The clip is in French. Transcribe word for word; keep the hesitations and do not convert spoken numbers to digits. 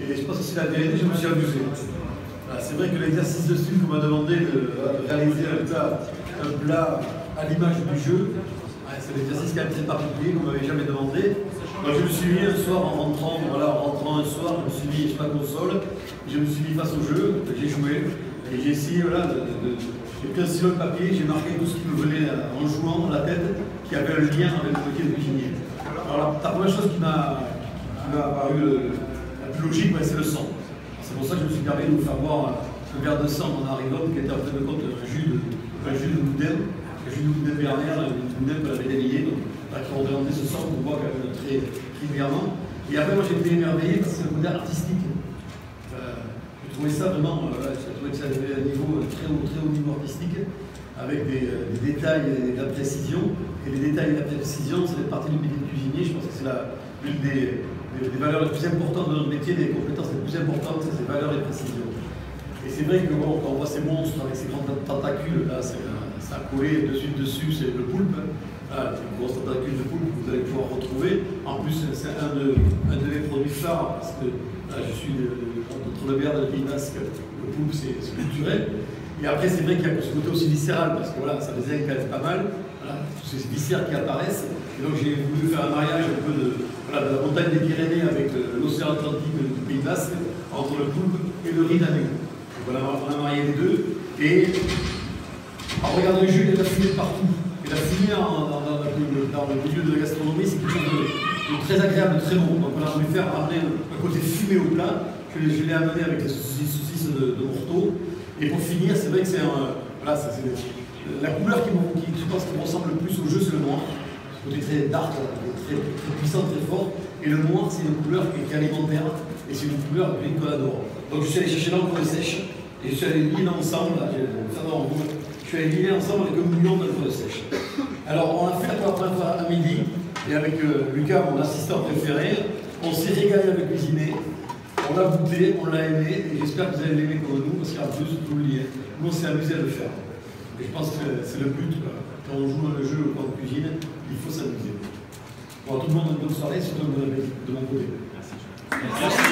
Et je pense que c'est la vérité, je me suis amusé. Voilà, c'est vrai que l'exercice de style qu'on m'a demandé de, de réaliser un plat, un plat à l'image du jeu, c'est l'exercice quand même très particulier qu'on ne m'avait jamais demandé. Donc je me suis mis un soir en rentrant, voilà, en rentrant un soir, je me suis mis sur la console, je me suis mis face au jeu, j'ai joué, et j'ai essayé, voilà, de, de, de, j'ai pris un stylo de papier, j'ai marqué tout ce qui me venait en jouant dans la tête, qui avait un lien avec le métier de cuisinier. Alors la, la première chose qui m'a apparu le, la plus logique, ouais, c'est le sang. C'est pour ça que je me suis permis de vous faire boire un verre de sang en arrivant, qui était en fin de compte un jus de, un jus de boudin, un jus de boudin bernière, un boudin qu'on avait délié, donc là, qui représentait ce sang qu'on voit quand même très régulièrement. Et après, moi, j'ai été émerveillé parce que c'est le côté artistique. Euh, j'ai trouvé ça vraiment, euh, j'ai trouvé que ça avait un niveau très haut, très haut niveau artistique, avec des, euh, des détails et de la précision. Et les détails et la précision, c'est fait partie du métier de cuisinier. Je pense que c'est l'une des, des, des valeurs les plus importantes de notre métier, des compétences les plus importantes, c'est ces valeurs et précision. Et c'est vrai que bon, quand on voit ces monstres avec ces grands tentacules, là, ça a collé dessus dessus, c'est le poulpe. Ah, c'est une grosse tentacule de poulpe que vous allez pouvoir retrouver. En plus, c'est un de, un de mes produits phares, parce que là, je suis de, entre le verre et le Pays Basque, le poulpe, c'est culturel. Et après, c'est vrai qu'il y a ce côté aussi viscéral, parce que voilà, ça les aide quand même pas mal, voilà, tous ces viscères qui apparaissent. Et donc, j'ai voulu faire un mariage un peu de, voilà, de la montagne des Pyrénées avec l'océan Atlantique du Pays Basque, entre le poulpe et le riz d'agneau. Donc, on a, on a marié les deux, et en regardant le jus, il y a de la fumée partout. Et la fumée dans, dans, dans, dans le milieu de la gastronomie, c'est quelque chose de, de très agréable, de très bon. Donc on a voulu faire amener un côté fumé au plat, que je l'ai amené avec les saucisses, saucisses de, de Morteau. Et pour finir, c'est vrai que c'est un. Voilà, c'est la couleur qui, qui, je pense, qui me ressemble le plus au jeu, c'est le noir. Ce côté très dark, très, très puissant, très fort. Et le noir, c'est une couleur qui est alimentaire, et c'est une couleur gris qu'on adore. Donc je suis allé chercher l'encre sèche, et je suis allé lier ensemble, là, ça va en rouge. Je suis allé lier ensemble avec un million d'alcool sèche. Alors, on l'a fait pour la première fois à midi, et avec euh, Lucas, mon assistant préféré, on s'est régalé avec cuisiner, on l'a goûté, on l'a aimé, et j'espère que vous allez l'aimer comme nous, parce qu'en plus, vous le liez. Nous, on s'est amusé à le faire. Et je pense que c'est le but, quoi. Quand on joue le jeu ou quand on cuisine, il faut s'amuser. Bon, tout le monde, une bonne soirée, surtout une bonne appétit de mon côté. Merci. Merci.